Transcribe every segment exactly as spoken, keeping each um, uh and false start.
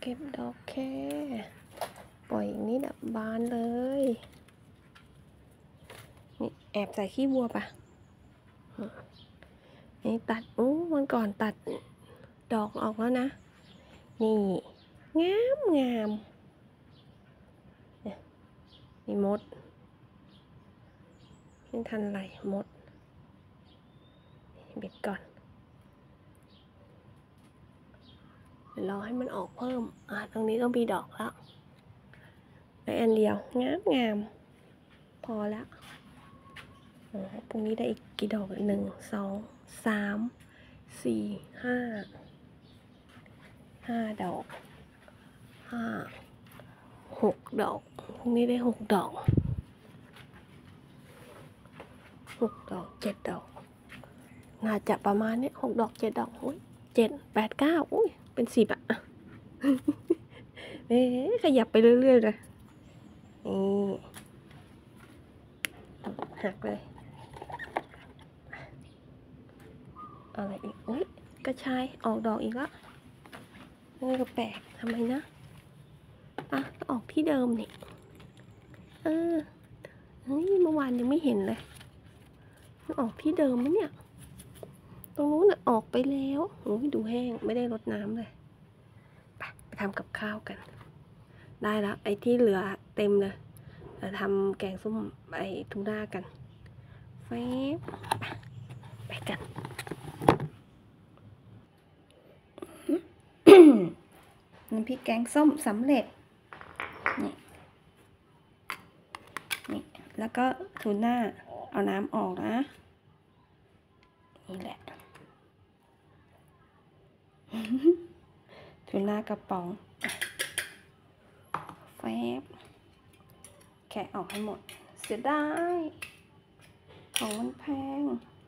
เก็บดอกแค่ปล่อยอย่างนี้แบบบานเลยนี่แอบใส่ขี้วัวปะนี่ตัดอู้วันก่อนตัดดอกออกแล้วนะนี่งามงามนี่มดไม่ทันไรมดเบ็ดก่อนรอให้มันออกเพิ่มอ่ะตรงนี้ก็มีดอกแล้วในอันเดียวงามงามพอแล้วตรงนี้ได้อีกกี่ดอกหนึ่งสองสามสี่ห้าห้าดอกห้าหกดอกตรงนี้ได้หกดอกหกดอกเจ็ดดอกน่าจะประมาณนี้หกดอกเจ็ดดอกอุ้ยเจ็ดแปดเก้าอุ้ยเป็นสิบอะเอ๊ะขยับไปเรื่อยๆเลยนี่หักเลยอะไรอีกอุ้ยกระชายออกดอกอีกแล้วนี่ก็แปลกทำไมนะอ่ะออกที่เดิมนี่เออเฮ้ยเมื่อวานยังไม่เห็นเลยออกที่เดิมมั้ยเนี่ยตรงนู้นน่ะออกไปแล้วโอ้ยดูแห้งไม่ได้รดน้ำเลยไปไปทำกับข้าวกันได้แล้วไอ้ที่เหลือเต็มเลยเราทำแกงส้มไอ้ทูน่ากันแฟบไปกันน้ำพริกแกงส้มสำเร็จนี่นี่แล้วก็ทูน่าเอาน้ำออกนะนี่แหละทูน่ากระป๋องแฟบแกะออกให้หมดเสียดายของมันแพง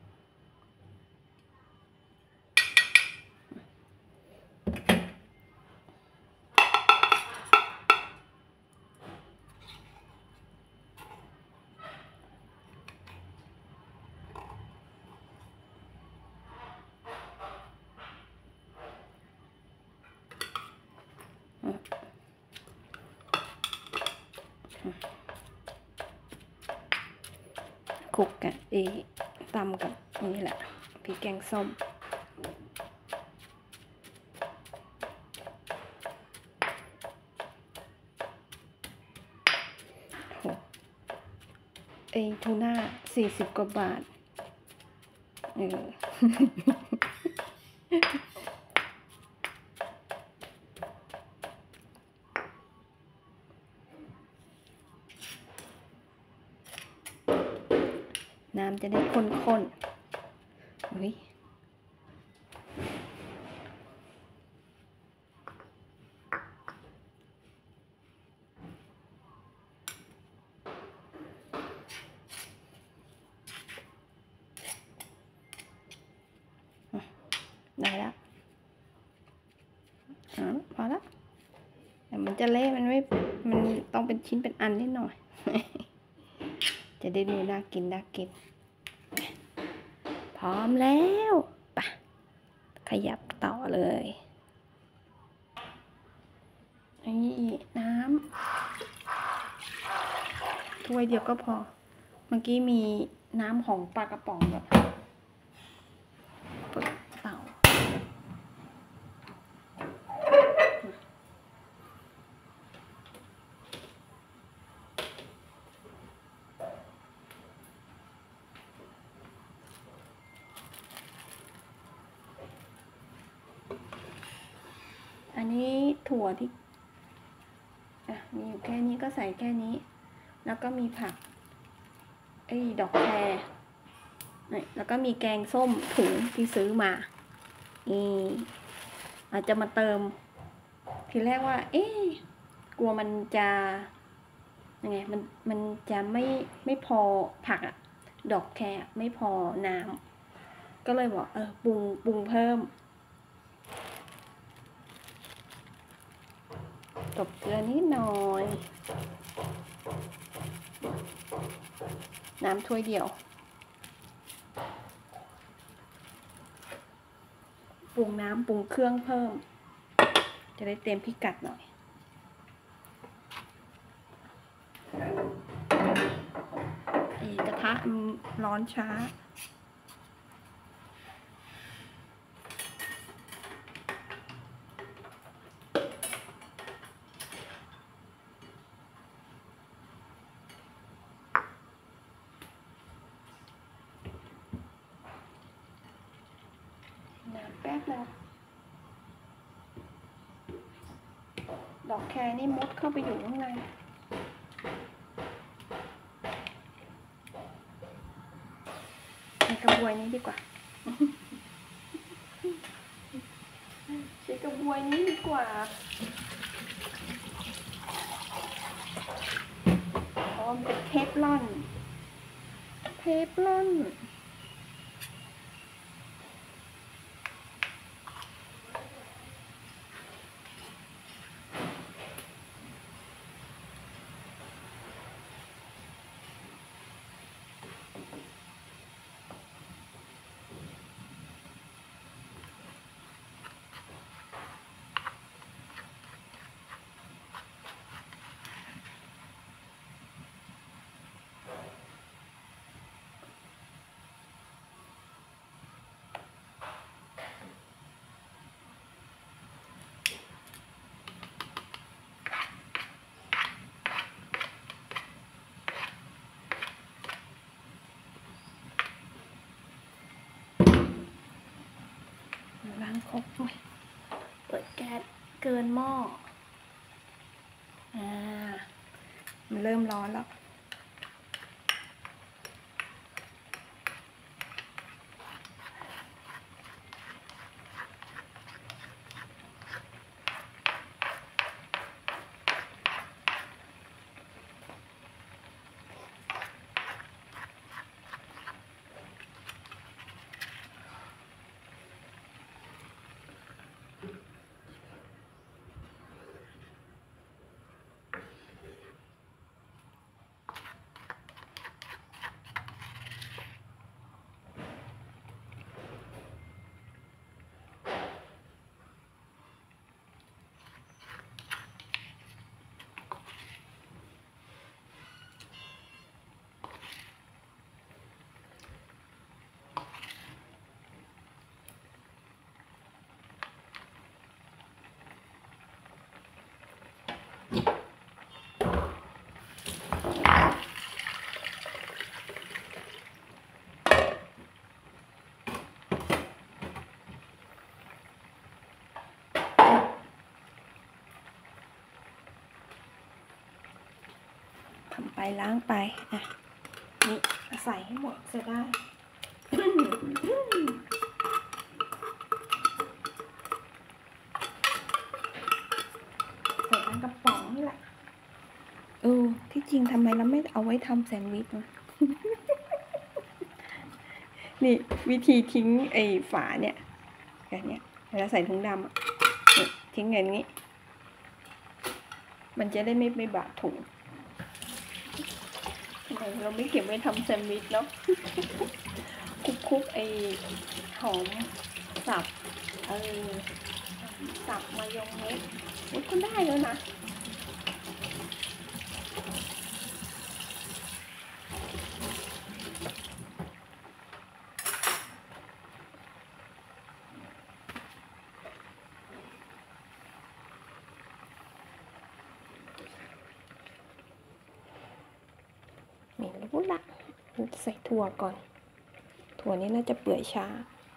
คลุกกันเอตำกับนี่แหละพริกแกงส้มเอทูน่าสี่สิบกว่าบาทเออน้ำจะได้ข้นๆอุ้ยได้แล้วอ๋อพอแล้วแต่มันจะเละมันไม่มันต้องเป็นชิ้นเป็นอันนิดหน่อย จะได้ดูน่ากินน่ากินพร้อมแล้วไปขยับต่อเลยนี่น้ำถ้วยเดียวก็พอเมื่อกี้มีน้ำของปลากระป๋องแบบเปิดเตาอันนี้ถั่วที่อ่ะมีอยู่แค่นี้ก็ใส่แค่นี้แล้วก็มีผักไอ้ดอกแครนี่แล้วก็มีแกงส้มถุงที่ซื้อมานี่อาจจะมาเติมทีแรกว่าเอ๊ะกลัวมันจะยังไงมันมันจะไม่ไม่พอผักอะดอกแครไม่พอน้ำก็เลยบอกเออปรุงปรุงเพิ่มตบเกลือนิดหน่อยน้ำถ้วยเดียวปรุงน้ำปรุงเครื่องเพิ่มจะได้เต็มพิกัดหน่อยไอ้กระทะมันร้อนช้าน้ำแป๊บนึงดอกแครนี่มุดเข้าไปอยู่ข้างในในกระบวยนี้ดีกว่าใช้กระบวยนี้ดีกว่าเพราะมันเป็นเทฟลอนเทฟลอนล้างครกด้วยเปิดแก๊สเกินหม้ออ่ามันเริ่มร้อนแล้วทำไปล้างไปอ่ะนี่ใส่ให้หมดจะได้ ใส่ทั้งกระป๋องนี่แหละเออที่จริงทำไมเราไม่เอาไว้ทำแซนด์วิชวะ นี่วิธีทิ้งไอ้ฝาเนี่ยแบบเนี้ยเวลาใส่ถุงดำอ่ะทิ้งอย่างนี้มันจะได้ไม่ไม่บาดถุงเราไม่เก็บไว้ทำแซนด์วิชเนาะ คุกๆไอ้หอมสับเออสับมายองเนสมันก็ได้แล้วนะไม่รู้ละใส่ถั่วก่อนถั่วนี้น่าจะเปื่อยช้า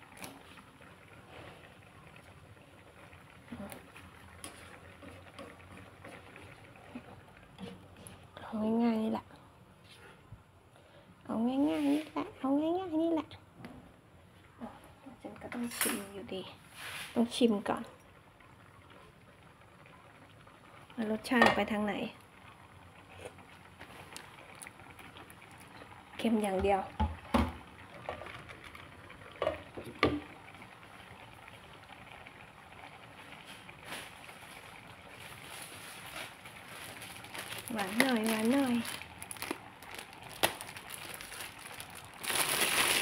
เอาง่ายๆนี่แหละเอาง่ายๆนี่แหละเอาง่ายๆนี่แหละฉันก็ต้องชิมอยู่ดีต้องชิมก่อนรสชาติไปทางไหนเค็มอย่างเดียวหวานหน่อยหวานหน่อย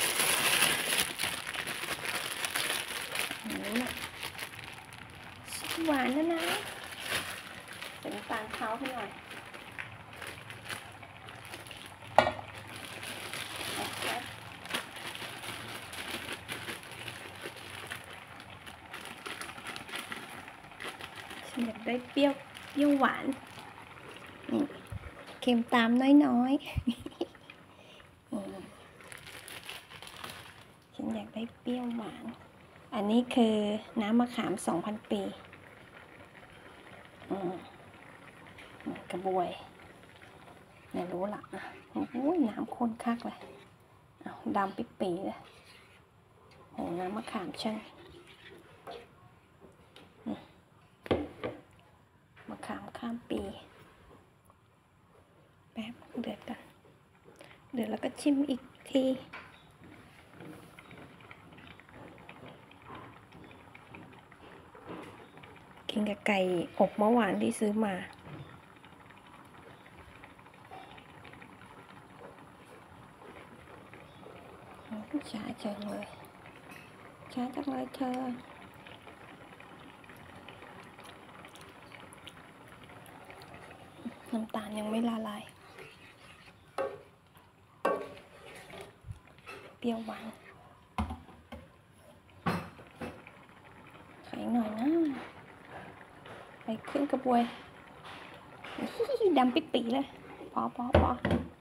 นี่แหละหวานนะนะใส่น้ำตาลเท้าให้หน่อยฉันอยากได้เปรี้ยวเปรี้ยวหวานนี่เค็มตามน้อยๆฉันอยากได้เปรี้ยวหวานอันนี้คือน้ำมะขามสองพันปีกระบวยไม่รู้ละโอ้ยน้ำข้นคักเลยเอาดำปิดปีเลยโอ้น้ำมะขามฉันมะขามข้ามปีแป๊บเดือดกันเดือดแล้วก็ชิมอีกทีกินกับไก่อบเมื่อวานที่ซื้อมาช้าจังเลยช้าจังเลยเธอน้ำตาลยังไม่ละลายเปรี้ยวหวานไข่หน่อยนะไปขึ้นกระบวยดำปิดปีเลยพอพอพอ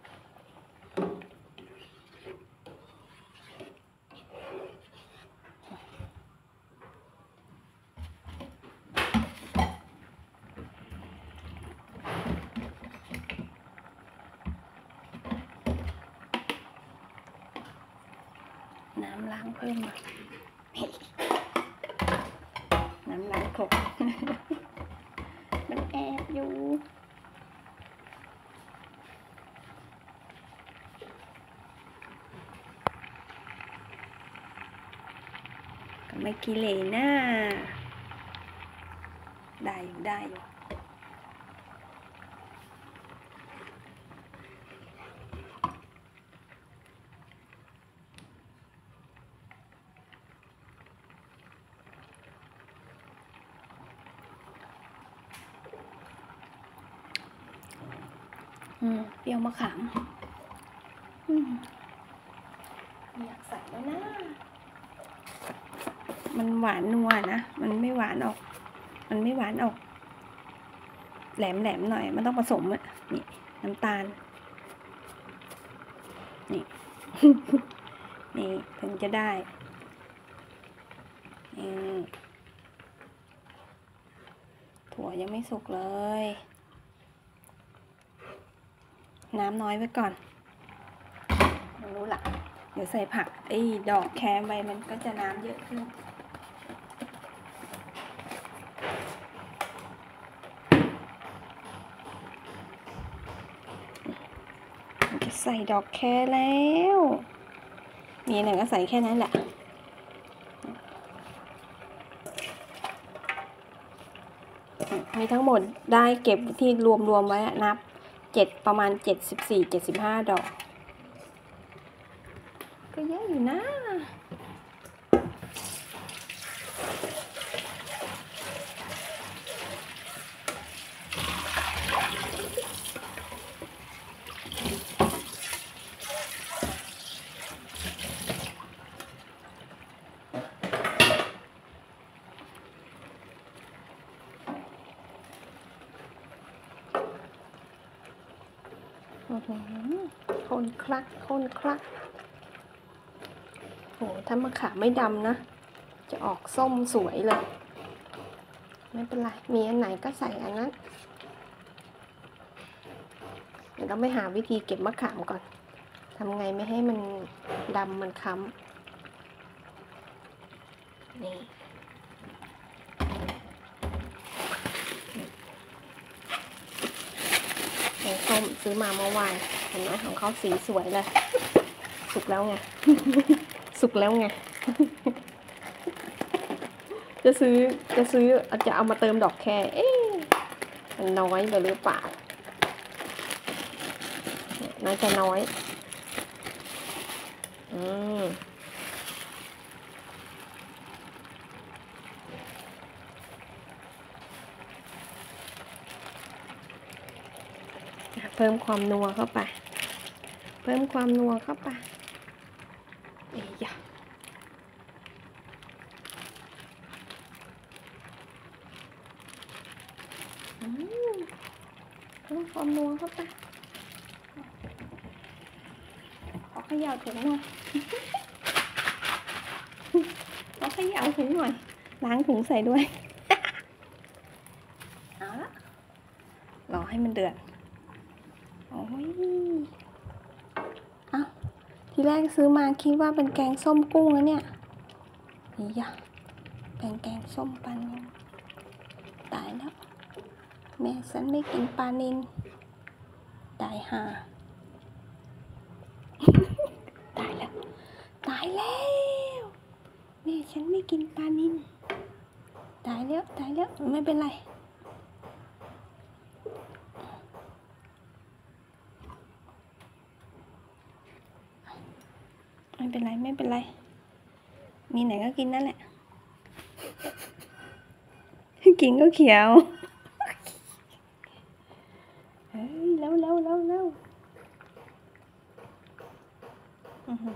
น้ำล้างเพิ่มมาน้ำล้างครกมันแอบอยู่ก็ไม่กิเลสนะได้อยู่ได้อยู่อืมเปรี้ยวมะขามอืมอยากใส่แล้วนะมันหวานนัวนะมันไม่หวานออกมันไม่หวานออกแหลมแหลมหน่อยมันต้องผสมอ่ะนี่น้ำตาลนี่ นี่ถึงจะได้นี่ถั่วยังไม่สุกเลยน้ำน้อยไว้ก่อนไม่รู้ละเดี๋ยวใส่ผักไอ้ดอกแครไปมันก็จะน้ำเยอะขึ้นจะใส่ดอกแครแล้วมีอะไรก็ใส่แค่นั้นแหละมีทั้งหมดได้เก็บที่รวมๆไว้นับเจ็ดประมาณเจ็ดสิบสี่เจ็ดสิบห้าดอกก็เยอะอยู่นะคนคลักคนคลักโหถ้ามะขามไม่ดำนะจะออกส้มสวยเลยไม่เป็นไรมีอันไหนก็ใส่อันนั้นเดี๋ยวเราไปหาวิธีเก็บมะขามก่อนทำไงไม่ให้มันดำมันค้ำนี่แกงส้มซื้อมาเมื่อวานเห็นไหมของเขาสีสวยเลยสุกแล้วไง สุกแล้วไง จะซื้อจะซื้อจะเอามาเติมดอกแครเอ๊ะมันน้อยไปหรือเปล่าน่าจะน้อยอืมเพิ่มความนัวเข้าไปเพิ่มความนัวเข้าไปเอ้ยะเพิ่มความนัวเข้าไปขอเขย่าถุงหน่อยขอเขย่าถุงหน่อยล้างถุงใส่ด้วยเอาละรอให้มันเดือดโอ้ยอ้าวทีแรกซื้อมาคิดว่าเป็นแกงส้มกุ้งแล้วเนี่ยนี่ยะเป็นแกงส้มปลานิลตายแล้วแม่ฉันไม่กินปลานิลตายห่า ตายแล้วตายแล้วแม่ฉันไม่กินปลานิลตายแล้วตายแล้วไม่เป็นไรไม่เป็นไรไม่เป็นไรมีไหนก็กินนั่นแหละกินก็เขียวเฮ้ยเร็วเร็วเร็วเร็วอือหือ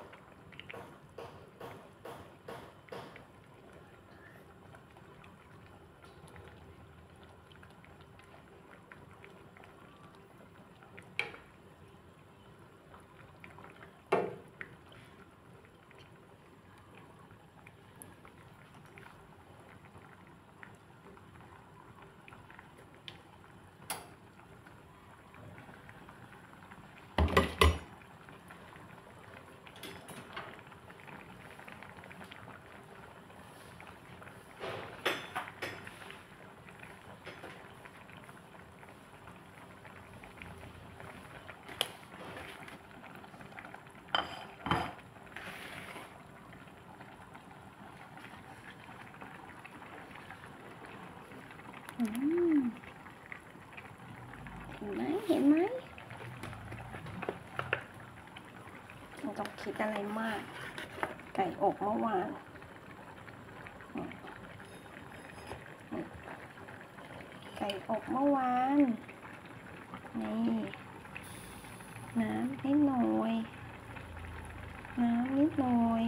อืมเห็นไหมเห็นไหมไม่ต้องคิดอะไรมากไก่อกเมื่อวานไก่อบเมื่อวานนี่น้ำนิดหน่อยน้ำนิดหน่อย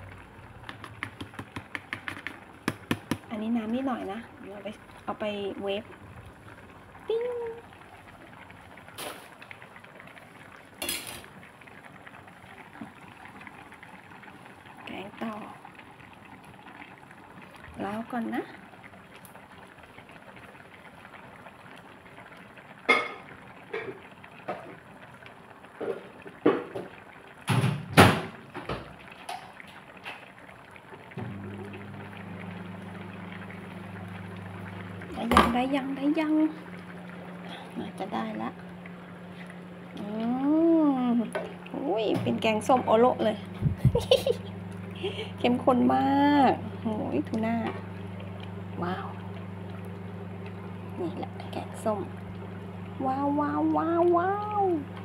อันนี้น้ำนิดหน่อยนะเดี๋ยวเอาไปเอาไปเวฟปิ้งแกงต่อรอก่อนนะได้ยังได้ยังได้ยังน่าจะได้ละอืมอุ้ยเป็นแกงส้มโอโลเลย เข้มข้นมากโอ้ยทูน่าว้าวนี่แหละแกงส้มว้าวว้าวว้าวว้าว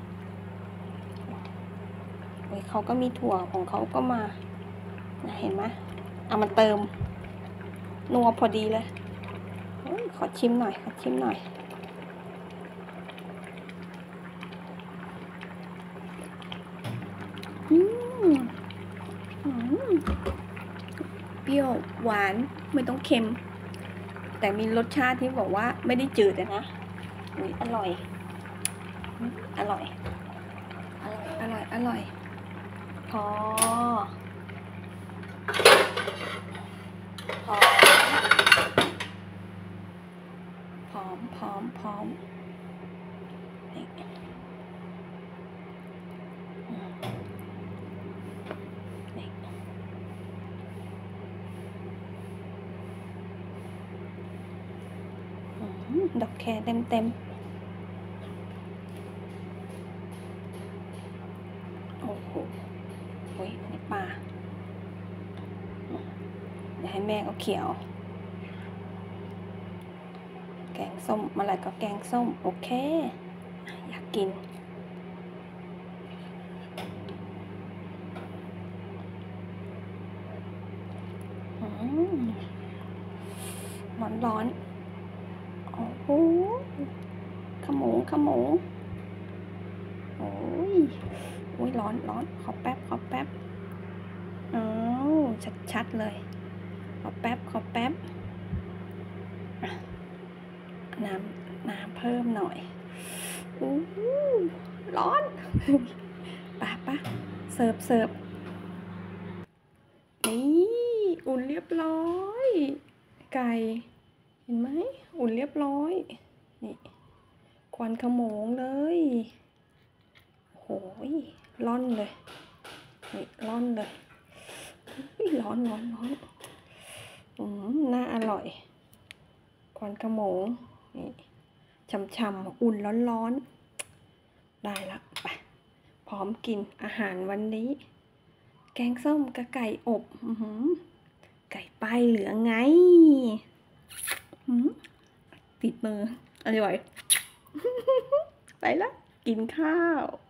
โอ้ยเขาก็มีถั่วของเขาก็มาเห็นไหมเอามาเติมนัวพอดีเลยขอชิมหน่อยขอชิมหน่อยอืมอืมเปรี้ยวหวานไม่ต้องเค็มแต่มีรสชาติที่บอกว่าไม่ได้จืดนะอุ๊ยอร่อยอร่อยอร่อยอร่อยอร่อยพอพอพร้อมพร้อมพร้อมนี่นี่ดอกแคเต็มเต็มโอ้โหโอ้ยนี่ปลาเดี๋ยวให้แม่ก็เขียวแกงส้มมาอะไรก็แกงส้มโอเคอยากกินร้อนร้อนโอ้โหขมูขมูอุ้ยร้อนร้อนขอแป๊บขอแป๊บอ้าวชัดๆเลยขอแป๊บขอแป๊บน้ำน้ำเพิ่มหน่อยอู้ร้อนป่ะป่ะเสิร์ฟเสิร์ฟนี่อุ่นเรียบร้อยไก่เห็นไหมอุ่นเรียบร้อยนี่ควันขโมงเลยโอ้ยร้อนเลยนี่ร้อนเลยร้อนร้อนร้อนอืมน่าอร่อยควันขโมงนี่ช่ำๆอุ่นร้อนๆได้ละไปพร้อมกินอาหารวันนี้แกงส้มกับไก่อบอือหือไก่ป้ายเหลืองไงอืมติดมืออร่อยไปละกินข้าว